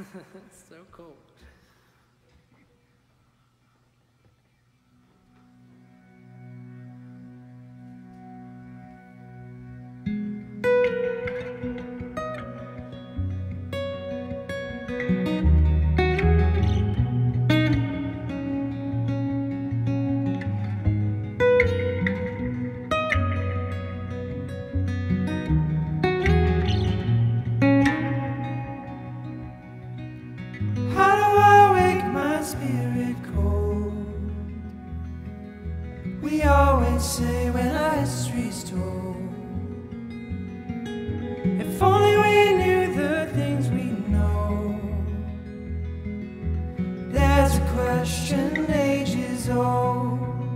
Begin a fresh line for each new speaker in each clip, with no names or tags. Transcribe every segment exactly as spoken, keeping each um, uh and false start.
So cool.
We always say when our history's told, if only we knew the things we know. There's a question ages old.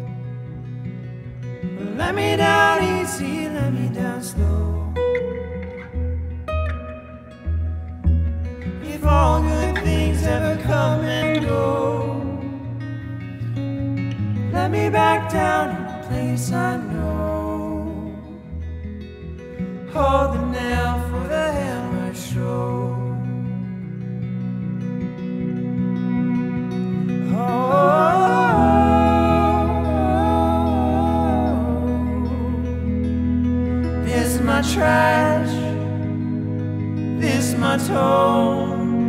Let me down easy, let me down slow. If all good things ever come and go, let me back down in a place I know. Hold the nail for the hammer show. Oh, this my trash, this my tone.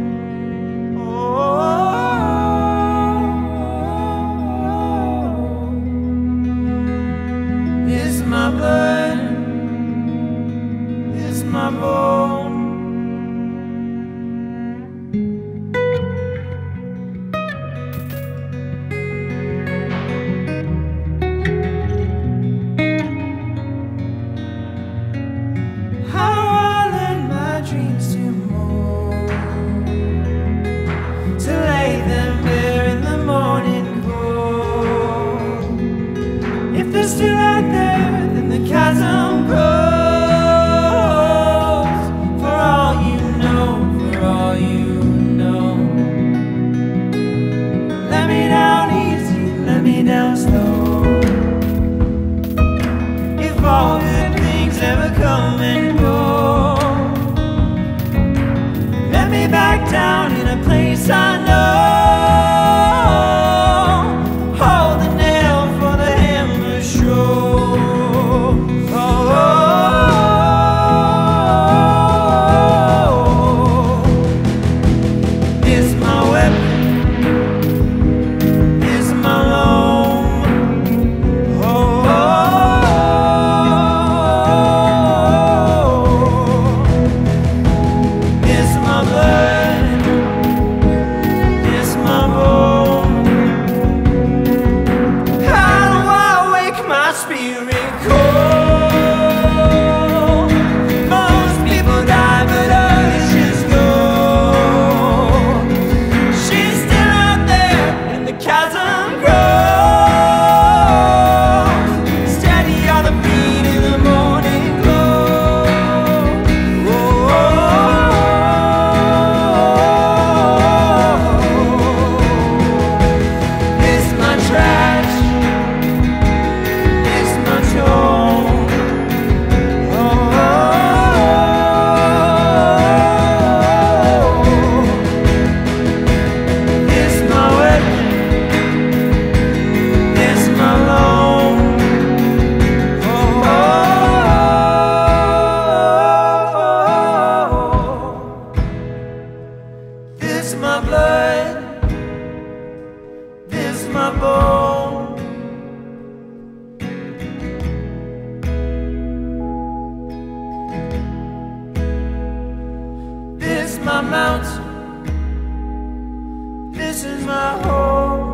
My blood, this my bone. How do I let my dreams to mold, to lay them bare in the morning glow? If they're still out there, the chasm grows. For all you know, for all you know, let me down easy, let me down slow. If all good things ever come and go, let me back down in a place I know. Hold the nail for the hammer show. This my blood, this my bone. This my mountain, this is my home.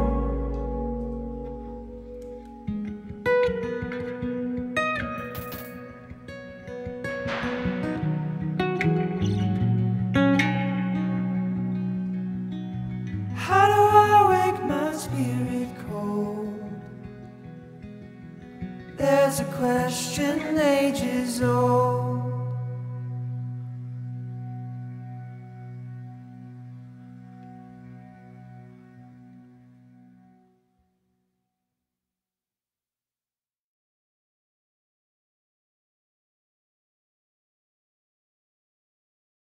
How do I wake my spirit cold? There's a question ages